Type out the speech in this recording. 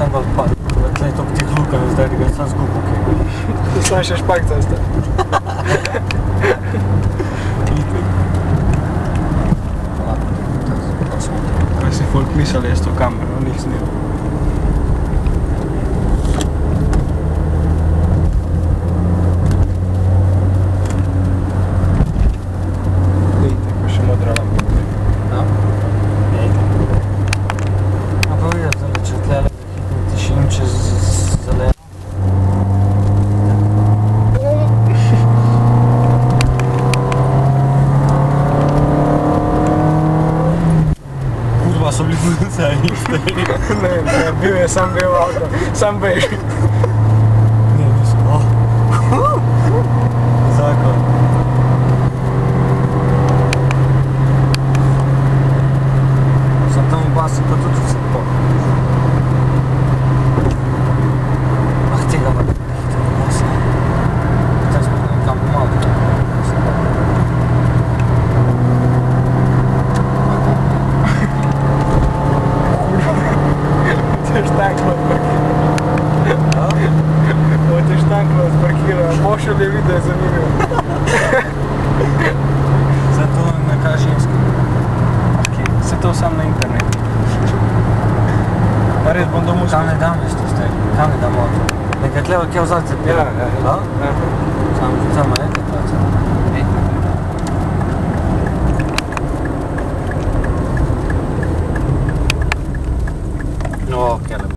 sam ga odpadil. Tle to ti glukam, zdaj ga sam zgubil kaj. Sam še špakca zdaj. Kaj si folk mislili, je s to kamero, njih snimil. Vidite, ko še modra lampa. Ja? Vidite. A pa vidim, da če tlele hitno tišim čez zeleno. Kurva so bili policaj iste. Ne, bil je sam bil avto, sam bež. Ne, niso. Zakon. Sam tam v basi pa tudi vse po. Ah, tega pa ne hitro v basi. Potem smo nekam malo. Te štanklo odparkira. Te štanklo odparkira, pošel je video, je zanimivo. Zato neka ženska. Se to sam na internetu. Pa res bom domov Kam ne dam veš to stari, kam ne dam avto. Nekaj tle kje vzalce pira. Ja. Samo je to plaća. No, kjele.